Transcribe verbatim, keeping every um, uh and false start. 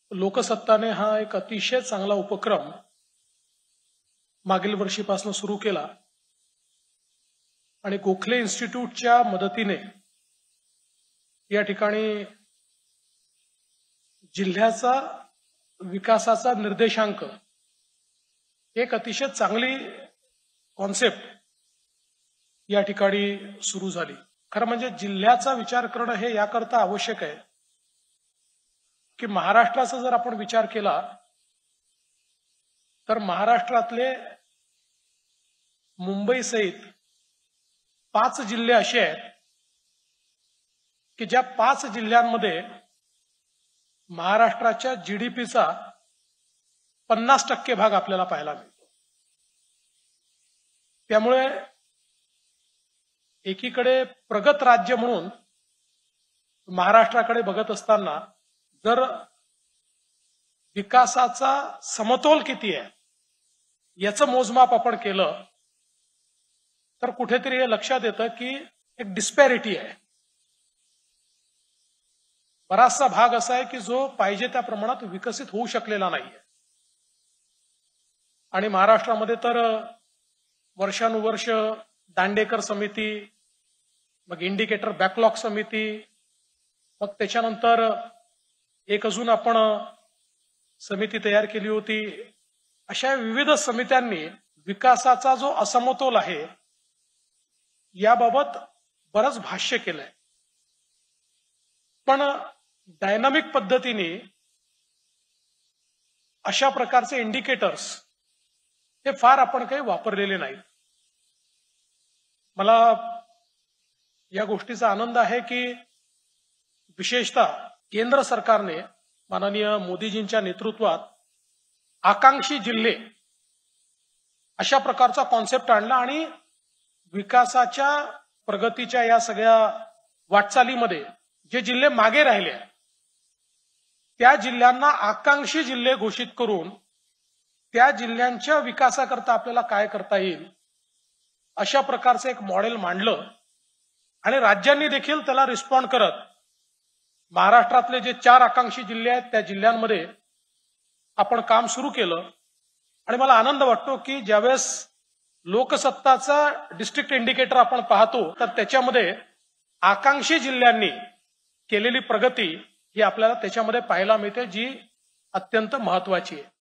लोकसत्ताने हा एक अतिशय चांगला उपक्रम मागील वर्षीपासून सुरू केला आणि गोखले इन्स्टिट्यूटच्या मदतीने या ठिकाणी जिल्ह्याचा विकासाचा निर्देशांक एक अतिशय चांगली कॉन्सेप्ट या ठिकाणी सुरू झाली। खरं म्हणजे जिल्ह्याचा विचार करणं हे याकरता आवश्यक आहे की महाराष्ट्राचा जर आपण विचार केला तर महाराष्ट्रातले मुंबई सहित पाच जिल्हे असे आहेत की ज्या पाच जिल्ह्यांमध्ये महाराष्ट्राच्या जीडीपीचा पन्नास टक्के भाग आपल्याला पाहायला मिळतो। त्यामुळे एकीकडे प्रगत राज्य म्हणून महाराष्ट्राकडे बघत असताना जर विकासाचा समतोल किती आहे याचं मोजमाप आपण केलं तर कुठेतरी हे लक्षात येतं की एक डिस्पॅरिटी आहे। बराचसा भाग असा आहे की जो पाहिजे त्या प्रमाणात विकसित होऊ शकलेला नाहीये आणि महाराष्ट्रामध्ये तर वर्षानुवर्ष दांडेकर समिती, मग इंडिकेटर बॅकलॉग समिती, मग त्याच्यानंतर एक अजून आपण समिती तयार केली होती। अशा विविध समित्यांनी विकासाचा जो असमतोल आहे याबाबत बरंच भाष्य केलंय, पण डायनामिक पद्धतीने अशा प्रकारचे इंडिकेटर्स हे फार आपण काही वापरलेले नाहीत। मला या गोष्टीचा आनंद आहे की विशेषतः केंद्र सरकारने माननीय मोदीजींच्या नेतृत्वात आकांक्षी जिल्हे अशा प्रकारचा कॉन्सेप्ट आणला आणि विकासाच्या प्रगतीच्या या सगळ्या वाटचालीमध्ये जे जिल्हे मागे राहिले त्या जिल्ह्यांना आकांक्षी जिल्हे घोषित करून त्या जिल्ह्यांच्या विकासाकरता आपल्याला काय करता येईल अशा प्रकारचं एक मॉडेल मांडलं आणि राज्यांनी देखील त्याला रिस्पॉन्ड करत महाराष्ट्रातले जे चार आकांक्षी जिल्हे आहेत त्या जिल्ह्यांमध्ये आपण काम सुरू केलं। आणि मला आनंद वाटतो की ज्यावेळेस लोकसत्ताचा डिस्ट्रिक्ट इंडिकेटर आपण पाहतो तर त्याच्यामध्ये आकांक्षी जिल्ह्यांनी केलेली प्रगती ही आपल्याला त्याच्यामध्ये पाहायला मिळते, जी अत्यंत महत्वाची आहे।